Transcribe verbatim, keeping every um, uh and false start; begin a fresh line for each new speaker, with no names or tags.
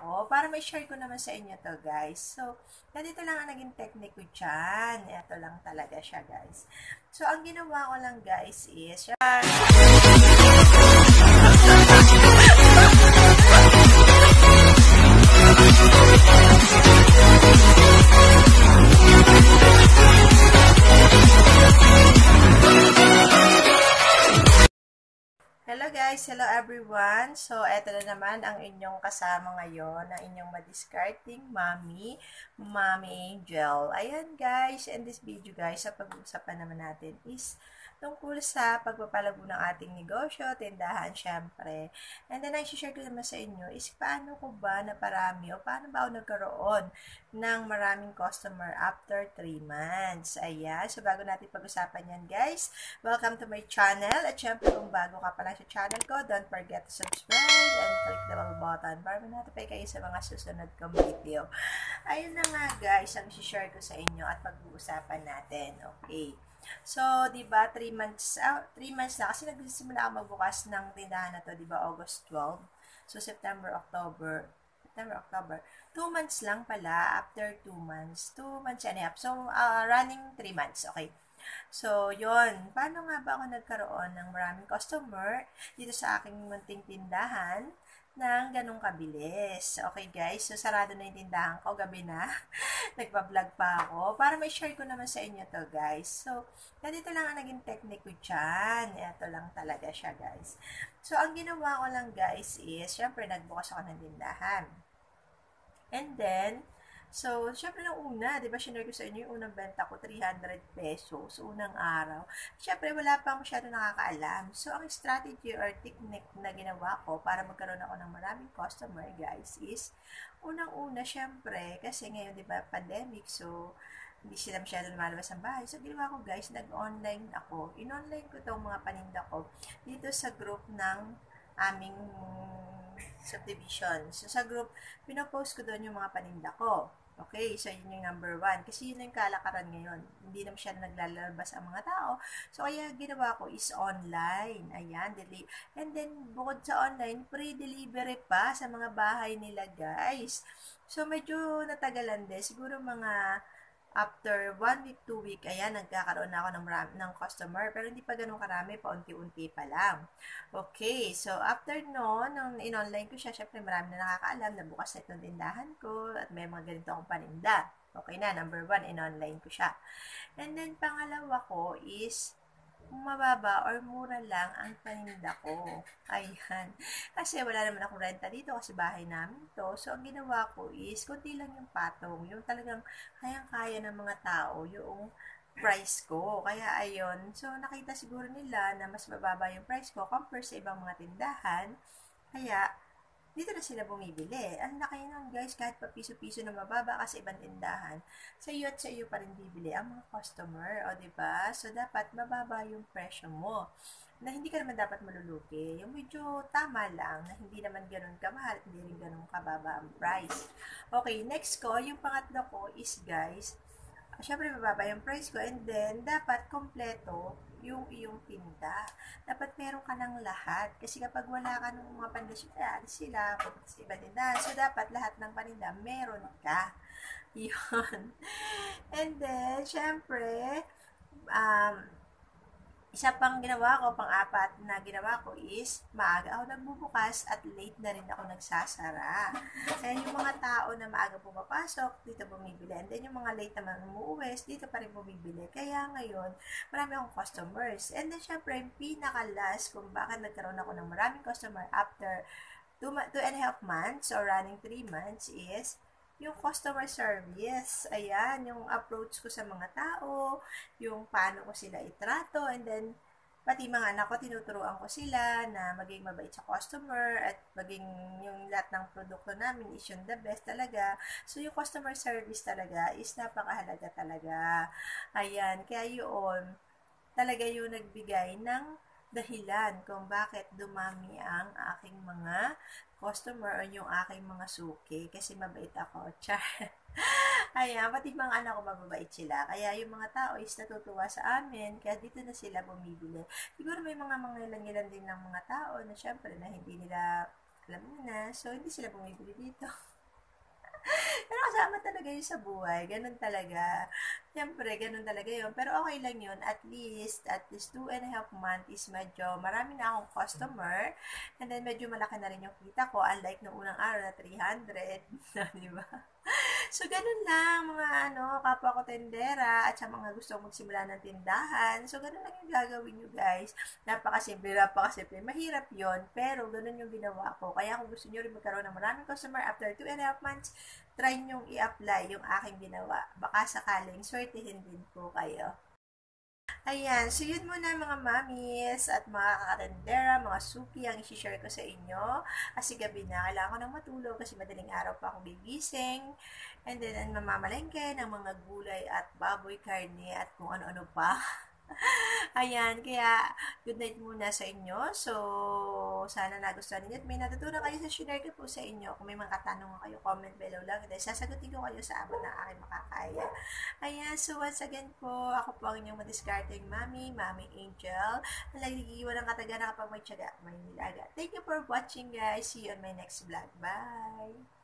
ako para may share ko naman sa inyo to guys. So, ganito lang ang naging technique ko dyan. Ito lang talaga siya guys. So, ang ginawa ko lang guys is, hello guys, hello everyone. So, eto na naman ang inyong kasama ngayon, ang inyong madiscarding mommy, mommy angel. Ayan guys, in this video guys, sa pag-uusapan naman natin is tungkol sa pagpapalago ng ating negosyo, tindahan syempre. And then, ang share ko naman sa inyo is paano ko ba naparami o paano ba ako nagkaroon ng maraming customer after three months. Ayan, so bago natin pag-usapan yan guys, welcome to my channel. At syempre kung bago ka pa lang sa channel ko, don't forget to subscribe and click the bell button para ma-notify kayo sa mga susunod kong video. Ayun na nga guys, ang share ko sa inyo at pag-uusapan natin. Okay. So, di ba, three months, ah, three months na, kasi nagsisimula ako magbukas ng tindahan na to, di ba, August twelve. So, September, October, September, October. two months lang pala, after two months. two months and a half. So, uh, running three months, okay. So, yon. Paano nga ba ako nagkaroon ng maraming customer dito sa aking munting tindahan ng ganong kabilis? Okay, guys. So, sarado na yung tindahan ko. Gabi na. Nagpa-vlog pa ako. Para may share ko naman sa inyo to, guys. So, ganito lang ang naging technique ko dyan. Ito lang talaga siya, guys. So, ang ginawa ko lang, guys, is, syempre, nagbukas ako ng tindahan. And then, so, syempre nung una, di ba, sinare ko sa inyo yung unang benta ko, three hundred pesos, unang araw. Syempre, wala pa masyado nakakaalam. So, ang strategy or technique na ginawa ko para magkaroon ako ng maraming customer, guys, is, unang-una, syempre, kasi ngayon, di ba, pandemic, so, hindi sila masyado lumalabas ng bahay. So, ginawa ko, guys, nag-online ako. In-online ko itong mga paninda ko dito sa group ng aming subdivision. So, sa group, pinopost ko doon yung mga paninda ko. Okay, so yun yung number one. Kasi yun yung kalakaran ngayon. Hindi na masyadong naglalabas ang mga tao. So, kaya ginawa ko is online. Ayan, deli and then, bukod sa online, pre-delivery pa sa mga bahay nila, guys. So, medyo natagalan din. Siguro mga after one week, two week, ayan, nagkakaroon na ako ng, marami, ng customer. Pero hindi pa ganun karami, paunti-unti pa lang. Okay, so after no, nung in-online ko siya, syempre marami na nakakaalam na bukas na itong tindahan ko at may mga ganito akong paninda. Okay na, number one, in-online ko siya. And then, pangalawa ko is, mababa or mura lang ang paninda ko. Ayan. Kasi wala naman akong renta dito kasi bahay namin to. So, ang ginawa ko is, kunti lang yung patong. Yung talagang kayang-kaya ng mga tao, yung price ko. Kaya, ayun. So, nakita siguro nila na mas mababa yung price ko compare sa ibang mga tindahan. Kaya, dito na sila bumibili. Ang laki nun guys, kahit pa piso-piso na mababa kasi ibang tindahan, sa iyo at sa iyo pa rin bibili ang mga customer, o diba? So, dapat mababa yung presyo mo. Na hindi ka naman dapat malulugi. Yung medyo tama lang, na hindi naman ganun kamahal, hindi rin ganun kababa ang price. Okay, next ko, yung pangatlo ko is guys, syempre mababa yung price ko and then dapat kompleto yung iyong tinda. Dapat meron ka ng lahat. Kasi kapag wala ka ng mga paninda, alis sila, pupunta sa ibang tindahan. So, dapat lahat ng paninda, meron ka. Yun. And then, syempre, um, isa pang ginawa ko, pang-apat na ginawa ko is, maaga ako nagbubukas at late na rin ako nagsasara. Kaya yung mga tao na maaga pumapasok, dito bumibili. And then yung mga late naman umuuwi, dito pa rin bumibili. Kaya ngayon, marami akong customers. And then syempre, yung pinaka-last kung bakit nagkaroon ako ng maraming customer after two, two and a half months or running three months is, yung customer service, ayan, yung approach ko sa mga tao, yung paano ko sila itrato, and then, pati mga anak ko, tinuturuan ko sila na maging mabait sa customer at maging yung lahat ng produkto namin is yung the best talaga. So, yung customer service talaga is napakahalaga talaga. Ayan, kaya yun, talaga yung nagbigay ng dahilan kung bakit dumami ang aking mga customer o yung aking mga suki kasi mabait ako. Char. Ayan, pati mga anak ko mababait sila. Kaya yung mga tao is natutuwa sa amin, kaya dito na sila bumibili. Siguro may mga mangilan-ngilan din ng mga tao na syempre na hindi nila alam mo na, so hindi sila bumibili dito. Pero kasama talaga yun sa buhay. Ganun talaga. Siyempre, ganun talaga yun. Pero okay lang yun. At least, at least two and a half month is medyo marami na akong customer. And then, medyo malaki na rin yung kita ko. Unlike nung unang araw na three hundred. Di ba? So, ganun lang, mga ano, kapwa ko tendera at sa mga gusto magsimula ng tindahan. So, ganun lang yung gagawin nyo, guys. Napakasimple, napakasimple. Mahirap yon pero ganun yung ginawa ko. Kaya kung gusto nyo rin magkaroon ng maraming customer after two and a half months, try nyo i-apply yung aking ginawa. Baka sakaling swertihin din po kayo. Ayan, so yun muna mga mamis at mga kakatendera, mga suki ang isi-share ko sa inyo. Kasi gabi na, kailangan ko nang matulog kasi madaling araw pa akong gigising. And then, ang mamamalengke ng mga gulay at baboy, karne at kung ano-ano pa. Ayan, kaya good night muna sa inyo. So, sana nagustuhan ninyo at may natutunan kayo sa share ko po sa inyo. Kung may mga katanungan kayo, comment below lang. Dahil sasagutin ko kayo sa abot ng aking makakaya. Ayan, so once again po, ako po ang inyong madiscarding mami, Mami Angel. Ang nagigiwan ng kataga na kapag may tiyaga, may nilaga. Thank you for watching guys. See you on my next vlog. Bye!